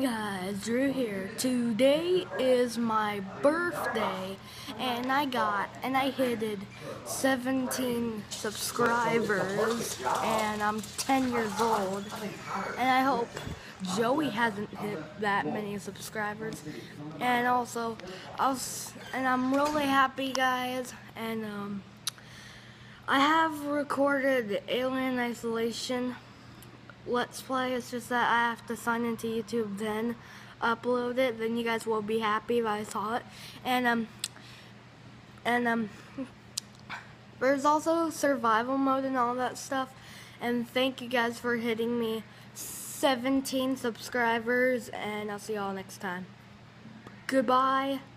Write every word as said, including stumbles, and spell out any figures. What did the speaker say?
guys, Drew here. Today is my birthday and I got and I hit seventeen subscribers and I'm ten years old, and I hope Joey hasn't hit that many subscribers. And also I was, and I'm really happy, guys, and um I have recorded Alien Isolation Let's Play. It's just that I have to sign into YouTube, then upload it. Then you guys will be happy if I saw it. And um, and um, there's also survival mode and all that stuff. And thank you guys for hitting me seventeen subscribers. And I'll see y'all next time. Goodbye.